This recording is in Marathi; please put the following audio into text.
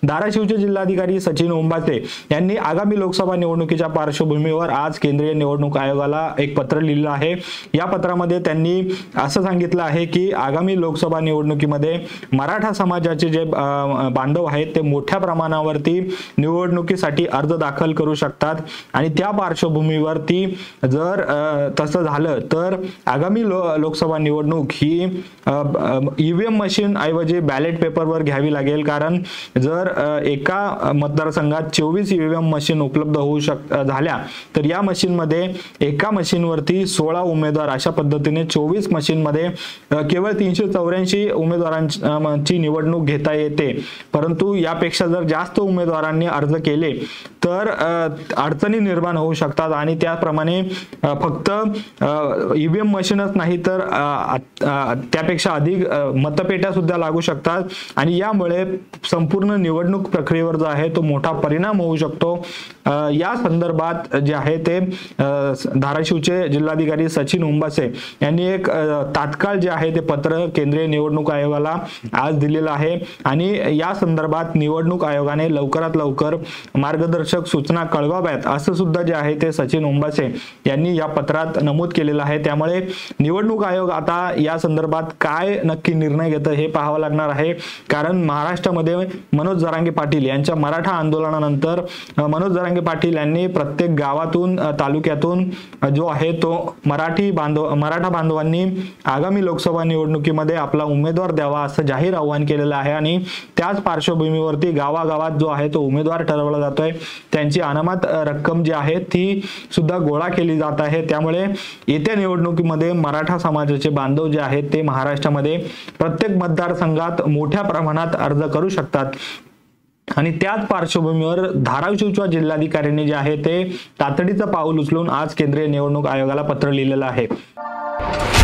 धाराशिवचे जिल्हाधिकारी सचिन ओंबाते यांनी आगामी लोकसभा निवडणुकीच्या पार्श्वभूमीवर आज केंद्रीय निवडणूक आयोगाला एक पत्र लिहिलं आहे। या पत्रामध्ये त्यांनी असं सांगितलं आहे की आगामी लोकसभा निवडणुकीमध्ये मराठा समाजाचे जे बांधव आहेत ते मोठ्या प्रमाणावरती निवडणुकीसाठी अर्ज दाखल करू शकतात आणि त्या पार्श्वभूमीवरती जर तसं झालं तर आगामी लोकसभा निवडणूक ही ईव्हीएम मशीन ऐवजी बॅलेट पेपरवर घ्यावी लागेल, कारण जर एका मतदारसंघात 24 ईव्हीएम मशीन उपलब्ध होऊ झाल्या तर या मशीन मध्ये एका मशीनवरती 16 उमेदवार अशा पद्धतीने 24 मशीन मध्ये केवळ 384 उमेदवारांची निवडणूक घेता येते। परंतु यापेक्षा जर जास्त उमेदवारांनी अर्ज केले तर अडचणी निर्माण होऊ शकतात आणि त्याप्रमाणे फक्त ईव्हीएम मशीनच नाही तर त्यापेक्षा अधिक मतपेट्या सुद्धा लागू शकतात आणि यामुळे संपूर्ण निवडणूक प्रक्रियेवर जो आहे तो मोठा परिणाम होऊ शकतो। या संदर्भात जे आहे ते धाराशिवचे जिल्हाधिकारी सचिन ओंबासे यांनी एक तात्काळ जे आहे ते पत्र केंद्रीय निवडणूक आयोगाला आज दिलेलं आहे आणि या संदर्भात निवडणूक आयोगाने लवकरात लवकर मार्गदर्शक सूचना कळवाव्यात असं सुद्धा जे आहे ते सचिन ओंबासे यांनी या पत्रात नमूद केलेलं आहे। त्यामुळे निवडणूक आयोग आता या संदर्भात काय नक्की निर्णय घेतं हे पाहावं लागणार आहे, कारण महाराष्ट्रामध्ये मनोज जरांगे पाटील यांच्या मराठा आंदोलनानंतर मनोज जरांगे पाटील यांनी प्रत्येक गावातून तालुक्यातून जो आहे तो मराठा बांधवांनी आगामी लोकसभा निवडणुकीमध्ये आपला उमेदवार द्यावा असं जाहीर आवाहन केलेलं आहे आणि त्याच पार्श्वभूमीवरती गावागावात जो आहे तो उमेदवार ठरवला जातोय, त्यांची अनामत रक्कम जी आहे ती सुद्धा गोळा केली जात आहे। त्यामुळे येत्या निवडणुकीमध्ये मराठा समाजाचे बांधव जे आहेत ते महाराष्ट्रामध्ये प्रत्येक मतदारसंघात मोठ्या प्रमाणात अर्ज करू शकतात आणि त्याच पार्श्वभूमीवर धाराशिवच्या जिल्हाधिकाऱ्यांनी जे आहे ते तातडीचं पाऊल उचलून आज केंद्रीय निवडणूक आयोगाला पत्र लिहिलेलं आहे।